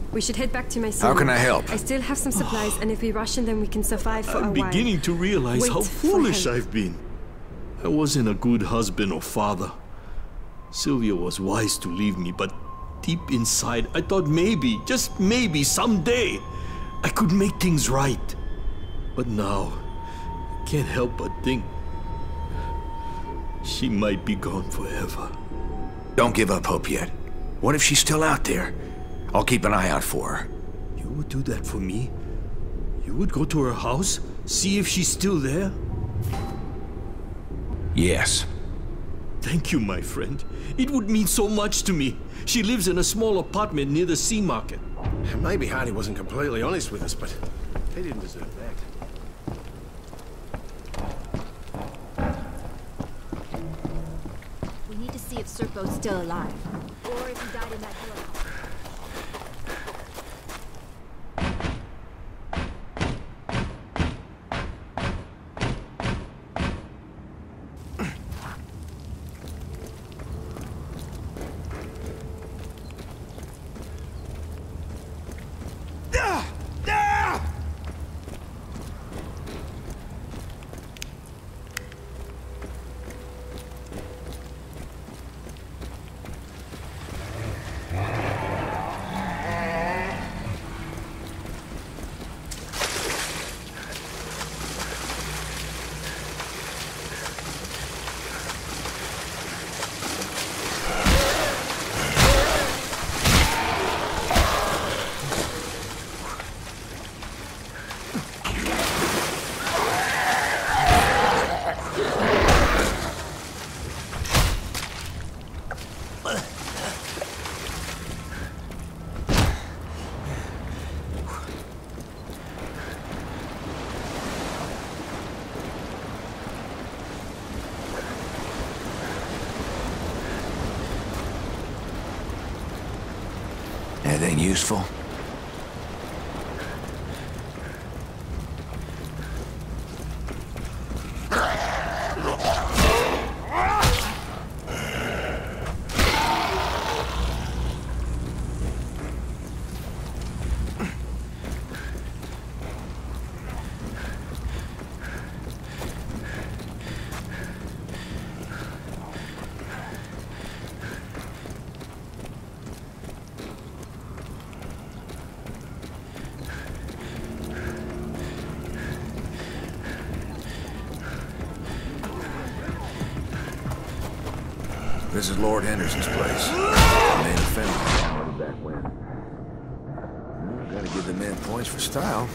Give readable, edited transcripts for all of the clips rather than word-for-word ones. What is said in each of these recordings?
We should head back to Mycenia. How can I help? I still have some supplies, and if we ration them, we can survive for a while. I'm beginning to realize Wait how for foolish help. I've been. I wasn't a good husband or father. Sylvia was wise to leave me, but deep inside, I thought maybe, just maybe, someday, I could make things right. But now, I can't help but think she might be gone forever. Don't give up hope yet. What if she's still out there? I'll keep an eye out for her. You would do that for me? You would go to her house, see if she's still there? Yes. Thank you, my friend. It would mean so much to me. She lives in a small apartment near the sea market. Maybe Hardy wasn't completely honest with us, but he didn't deserve that. We need to see if Serpo's still alive. Or if he died in that door. Anything useful? This is Lord Henderson's place. The main family back when. Gotta give the men points for style.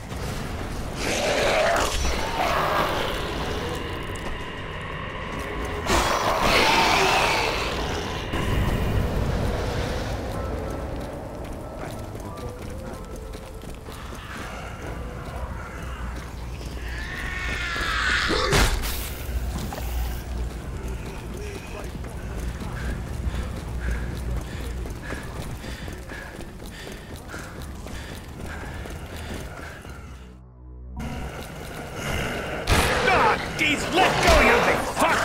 Let go, you big fuck!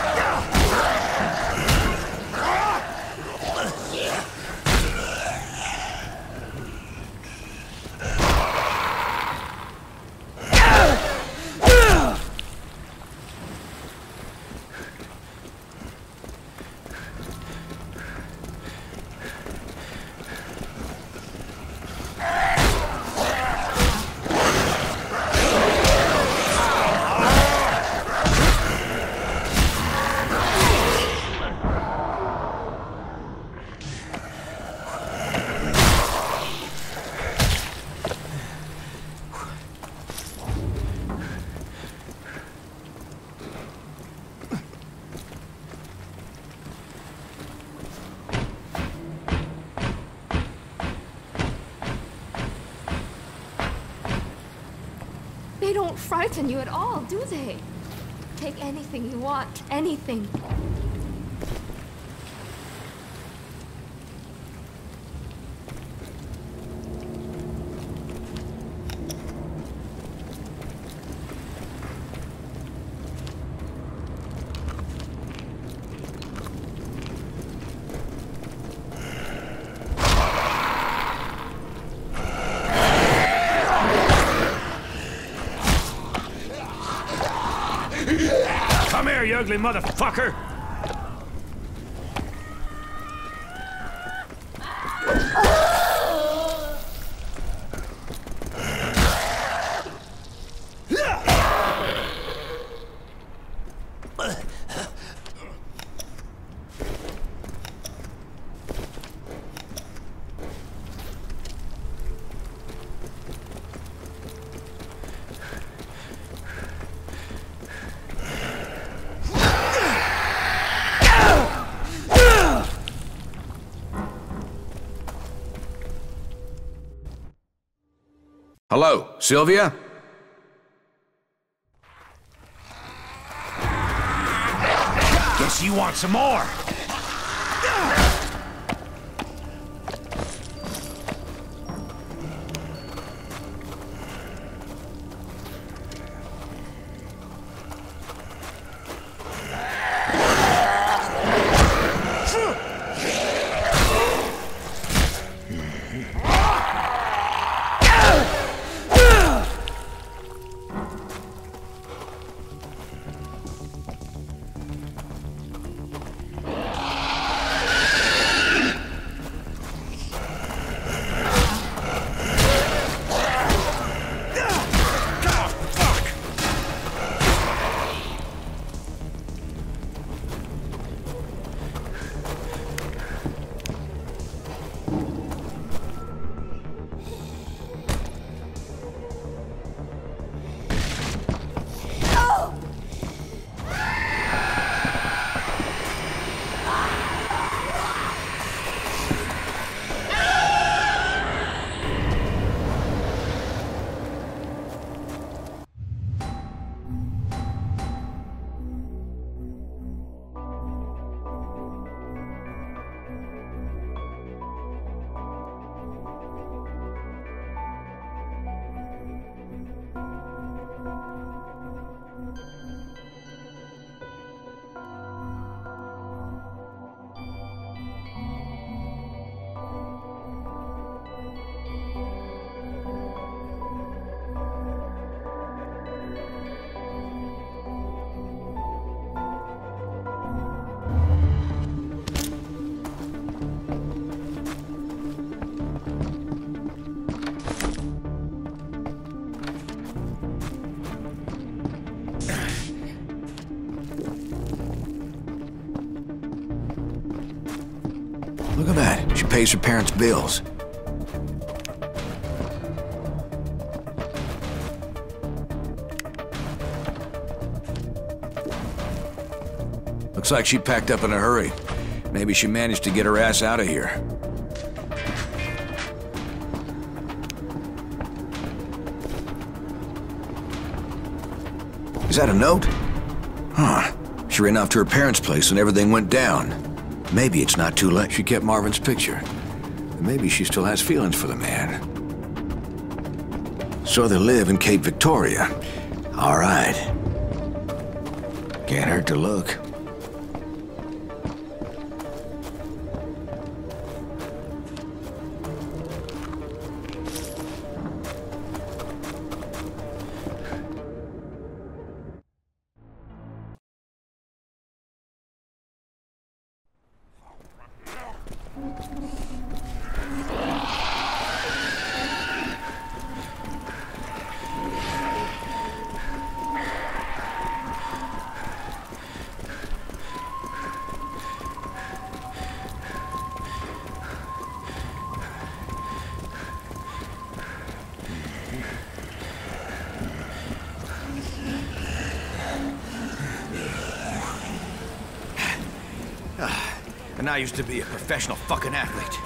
They don't frighten you at all, do they? Take anything you want, anything. ugly motherfucker! Hello, Sylvia? Guess you want some more! Look at that. She pays her parents' bills. Looks like she packed up in a hurry. Maybe she managed to get her ass out of here. Is that a note? Huh. She ran off to her parents' place when everything went down. Maybe it's not too late. She kept Marvin's picture. Maybe she still has feelings for the man. So they live in Cape Victoria. All right. Can't hurt to look. And I used to be a professional fucking athlete.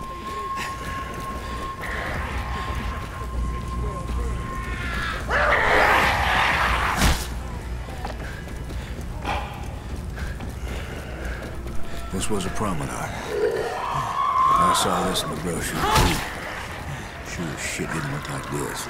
This was a promenade. I saw this in the brochure. Sure as shit didn't look like this.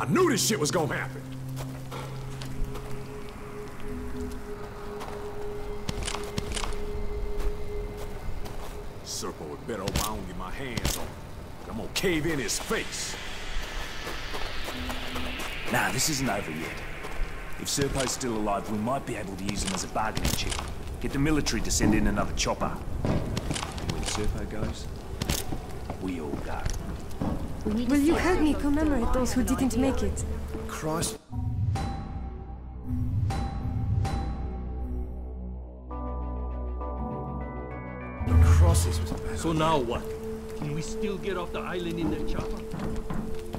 I knew this shit was gonna happen. Serpo would better hope I don't get my hands on him. I'm gonna cave in his face. Nah, this isn't over yet. If Serpo's still alive, we might be able to use him as a bargaining chip. Get the military to send in another chopper. And when Serpo goes, we all go. Will you help me commemorate those who didn't make it? Christ. The crosses was bad. So now what? Can we still get off the island in the chopper?